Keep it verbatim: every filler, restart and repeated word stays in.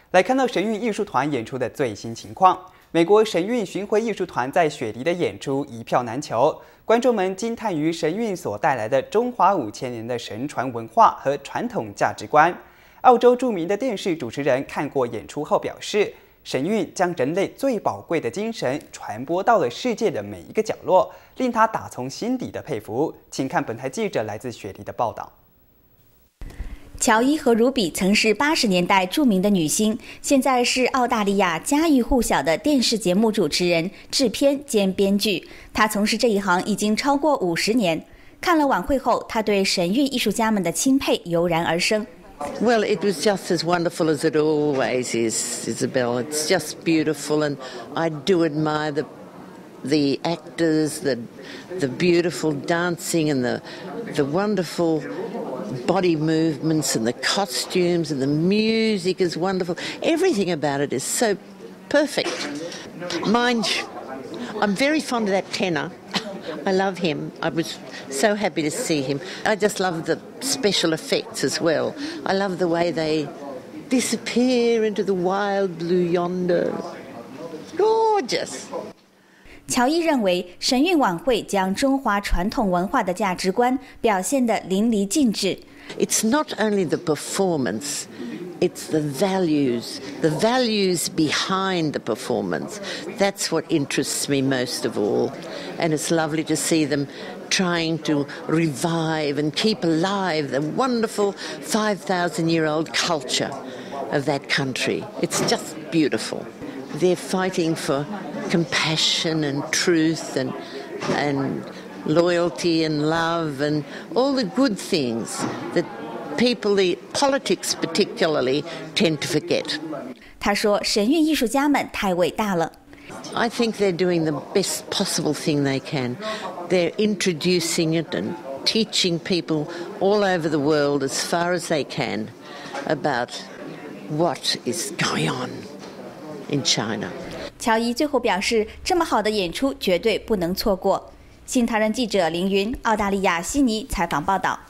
来看到神韵艺术团演出的最新情况。美国神韵巡回艺术团在雪梨的演出一票难求，观众们惊叹于神韵所带来的中华五千年的神传文化和传统价值观。澳洲著名的电视主持人看过演出后表示，神韵将人类最宝贵的精神传播到了世界的每一个角落，令他打从心底的佩服。请看本台记者来自雪梨的报道。 乔伊和鲁比曾是八十年代著名的女星，现在是澳大利亚家喻户晓的电视节目主持人、制片兼编剧。她从事这一行已经超过五十年。看了晚会后，她对神韵艺术家们的钦佩油然而生。 Well, it was just as wonderful as it always is, Isabel. It's just beautiful, and I do admire the the actors, the the beautiful dancing, and the the wonderful body movements, and the costumes, and the music is wonderful. Everything about it is so perfect. Mind, I'm very fond of that tenor. I love him. I was so happy to see him. I just love the special effects as well. I love the way they disappear into the wild blue yonder. Gorgeous. 乔伊认为，神韵晚会将中华传统文化的价值观表现得淋漓尽致。 It's not only the performance, it's the values, the values behind the performance. That's what interests me most of all. And it's lovely to see them trying to revive and keep alive the wonderful five thousand year old culture of that country. It's just beautiful. They're fighting for compassion and truth and and loyalty and love and all the good things that people, the politics particularly, tend to forget. 他说：“神韵艺术家们太伟大了。” I think they're doing the best possible thing they can. They're introducing it and teaching people all over the world as far as they can about what is going on in China. 乔伊最后表示，这么好的演出绝对不能错过。新唐人记者凌云，澳大利亚悉尼采访报道。